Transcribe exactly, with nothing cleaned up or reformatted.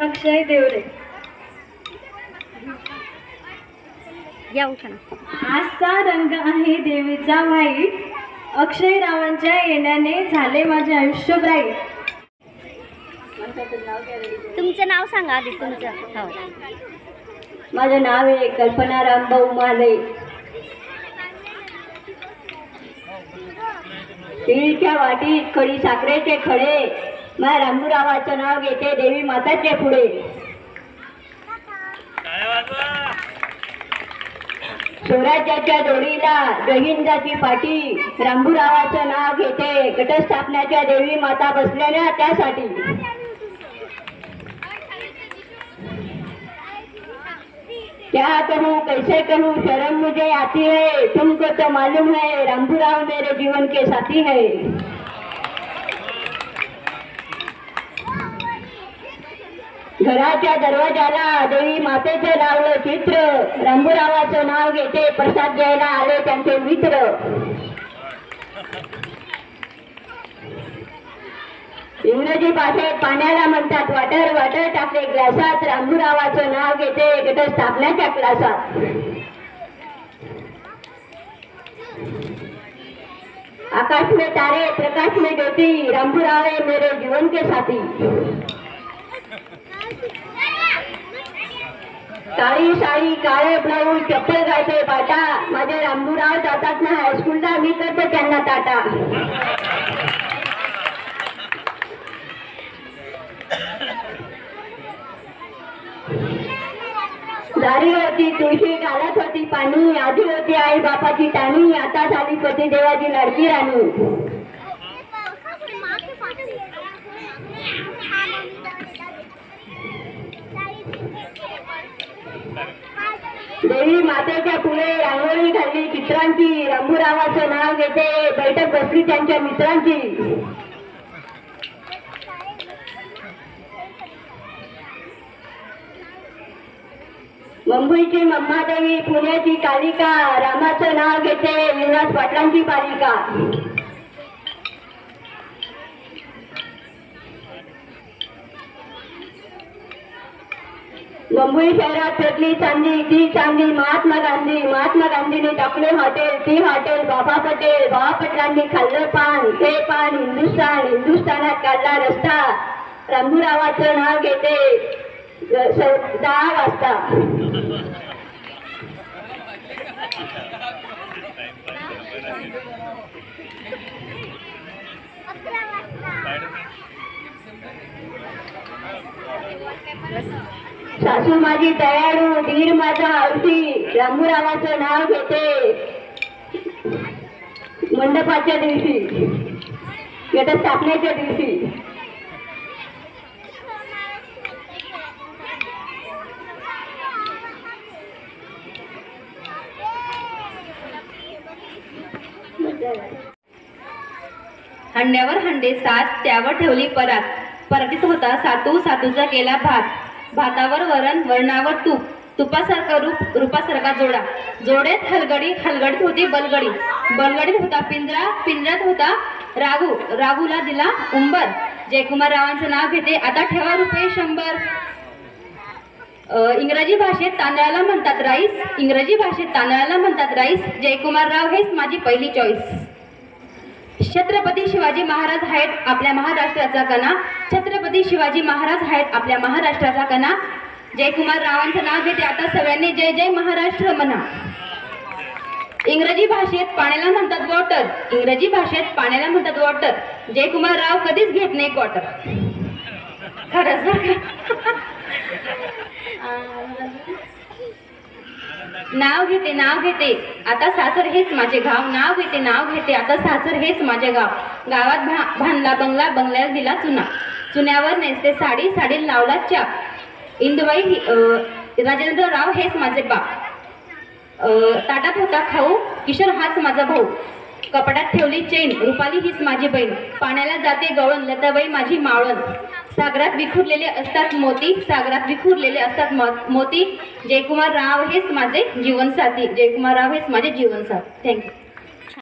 अक्षय देवरे. या उठा. आजचा रंग आहे देवीचा व्हाईट, अक्षय रावांच्या येण्याने झाले माझे आयुष्य ब्राईट. तुमचं नाव सांगा आधी तुमचं. हो. माझं नाव आहे कल्पना रामभाऊ माले. तिळच्या वाटीत खडी साखरेचे खडे, मा रामूरावाचं नाव घेते देवी माताचे पुढे. स्वराज्याच्या जोडीला रहिंदाची पाठी, रामूरावाचं नाव घेते घटस्थापनाच्या देवी माता बसलेल्या त्यासाठी. क्या कहूँ कैसे कहूँ शर्म मुझे आती है, तुमको तो मालूम है रामूराव मेरे जीवन के साथी है. घराच्या दरवाजाला देवी मातेचं लावलं चित्र, रामूरावाचं नाव घेते प्रसाद द्यायला आले त्यांचे मित्र. इंग्रजी भाषेत पाण्याला म्हणतात वाटर, वाटर टाकले ग्लासात, रामूरावाचं नाव घेते घटस्थापनाच्या क्लासात. आकाश में तारे प्रकाश में ज्योति, रामूराव है मेरे जीवन के साथी. काळी साडी काळे ब्लाऊज चप्पल गायचे बाटा, माझे रामूराव जातात ना हायस्कूलला, मी करते त्यांना टाटा. दारी होती तुळशी घालत होती पाणी, आधी होती आई बापाची टाणी, आता झाली पती देवाची लाडकी राणी. देवी मातेच्या पुढे रांगोळी घालली चित्रांची, रामूरावाचं नाव घेते बैठक बसली त्यांच्या मित्रांची. मुंबईची मम्मादेवी पुण्याची कालिका, रामाचं नाव घेते विलास पाटलांची बालिका. मुंबई शहरात पेटली चांदी, ती चांदी महात्मा गांधी, महात्मा गांधीने टाकले हॉटेल, ती हॉटेल बाबा पटेल, बाबा पटेलांनी खाल्लं पान, ते पान हिंदुस्थान, हिंदुस्थानात काढला रस्ता, रामूरावाचं नाव घेते दहा वाजता. सासू माझी दयाळू, धीर माझा हौशी, रामूरावाचं नाव घेते मंडपाच्या दिवशी, घटस्थापनेच्या दिवशी. हंड्यावर हंडे सात, त्यावर ठेवली परात, परातीत होता सातू, सातूचा केला भात, भातावर वरण, वरणावर तूप, तुपासारखा रूप, रूपासारखा जोडा, जोड्यात हलगडी, हलगडीत होती बलगडी, बलगडीत होता पिंजरा, पिंजऱ्यात होता राघू, राघूला दिला उंबर. जयकुमार रावांचं नाव घेते आता ठेवा रुपये शंभर. इंग्रजी भाषेत तांदळाला म्हणतात राईस, इंग्रजी भाषेत तांदळाला म्हणतात राईस, जयकुमार राव हेच माझी पहिली चॉईस. छत्रपती शिवाजी महाराज आहेत आपल्या महाराष्ट्राचा कणा, छत्रपती शिवाजी महाराज आहेत आपल्या महाराष्ट्राचा कणा. जयकुमार रावांचं नाव घेते आता सगळ्यांनी जय जय महाराष्ट्र म्हणा. इंग्रजी भाषेत पाण्याला म्हणतात वॉटर, इंग्रजी भाषेत पाण्याला म्हणतात वॉटर, जयकुमार राव कधीच घेत नाही क्वार्टर. खरंच बरं. नाव घेते नाव घेते आता सासर हेच माझे गाव, नाव घेते नाव घेते आता सासर हेच माझे गाव. गावात भा भांडला बंगला, बंगल्याला दिला चुना, चुन्यावर नेसते साडी, साडी लावला चाप. इंदुबाई राजेंद्रराव हेच माझे बाप. ताटात होता खाऊ, किशोर हाच माझा भाऊ. कपाटात ठेवली चैन, रुपाली हीच माझी बहीण. पाण्याला जाते गवळण, लताबाई माझी मावळण. सागरात विखुरलेले असतात मोती, सागरात विखुरलेले असतात मोती. जयकुमार राव हेच माझे जीवनसाथी, जयकुमार राव हेच माझे जीवनसाथी. थँक्यू.